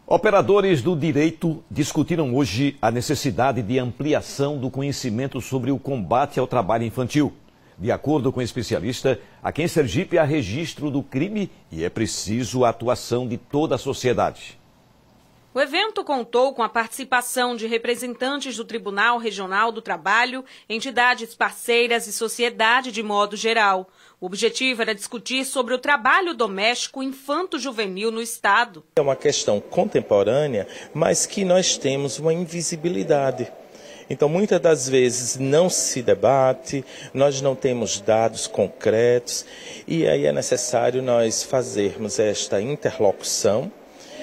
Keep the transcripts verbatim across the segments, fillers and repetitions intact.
Operadores do direito discutiram hoje a necessidade de ampliação do conhecimento sobre o combate ao trabalho infantil. De acordo com o especialista, aqui em Sergipe há registro do crime e é preciso a atuação de toda a sociedade. O evento contou com a participação de representantes do Tribunal Regional do Trabalho, entidades parceiras e sociedade de modo geral. O objetivo era discutir sobre o trabalho doméstico infanto-juvenil no Estado. É uma questão contemporânea, mas que nós temos uma invisibilidade. Então, muitas das vezes não se debate, nós não temos dados concretos e aí é necessário nós fazermos esta interlocução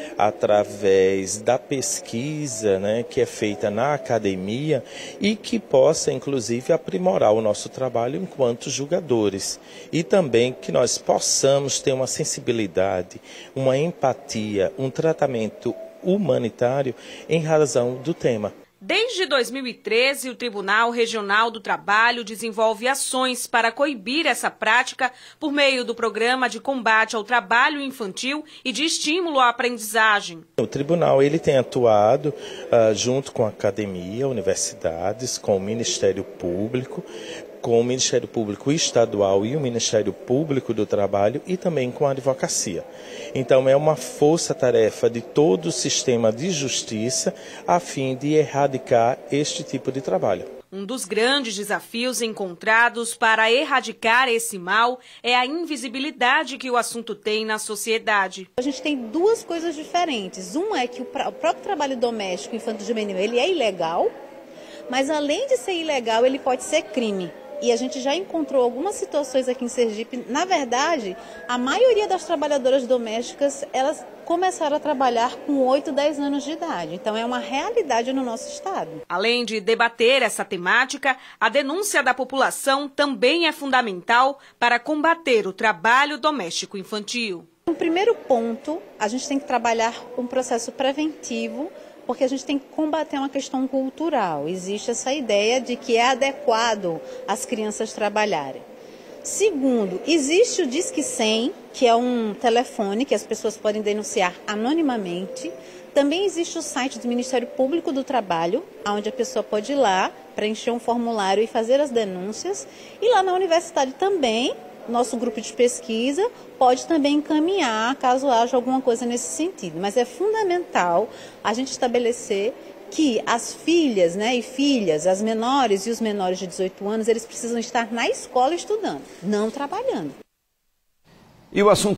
através da pesquisa, né, que é feita na academia e que possa, inclusive, aprimorar o nosso trabalho enquanto julgadores. E também que nós possamos ter uma sensibilidade, uma empatia, um tratamento humanitário em razão do tema. Desde dois mil e treze, o Tribunal Regional do Trabalho desenvolve ações para coibir essa prática por meio do Programa de Combate ao Trabalho Infantil e de Estímulo à Aprendizagem. O Tribunal ele tem atuado uh, junto com a academia, universidades, com o Ministério Público, com o Ministério Público Estadual e o Ministério Público do Trabalho e também com a advocacia. Então é uma força-tarefa de todo o sistema de justiça a fim de erradicar este tipo de trabalho. Um dos grandes desafios encontrados para erradicar esse mal é a invisibilidade que o assunto tem na sociedade. A gente tem duas coisas diferentes. Uma é que o próprio trabalho doméstico infanto-juvenil ele é ilegal, mas além de ser ilegal, ele pode ser crime. E a gente já encontrou algumas situações aqui em Sergipe. Na verdade, a maioria das trabalhadoras domésticas, elas começaram a trabalhar com oito, dez anos de idade. Então é uma realidade no nosso estado. Além de debater essa temática, a denúncia da população também é fundamental para combater o trabalho doméstico infantil. No primeiro ponto, a gente tem que trabalhar um processo preventivo, porque a gente tem que combater uma questão cultural. Existe essa ideia de que é adequado as crianças trabalharem. Segundo, existe o Disque cem, que é um telefone que as pessoas podem denunciar anonimamente. Também existe o site do Ministério Público do Trabalho, onde a pessoa pode ir lá, preencher um formulário e fazer as denúncias. E lá na universidade também, nosso grupo de pesquisa pode também encaminhar, caso haja alguma coisa nesse sentido. Mas é fundamental a gente estabelecer que as filhas, né, e filhas, as menores e os menores de dezoito anos, eles precisam estar na escola estudando, não trabalhando. E o assunto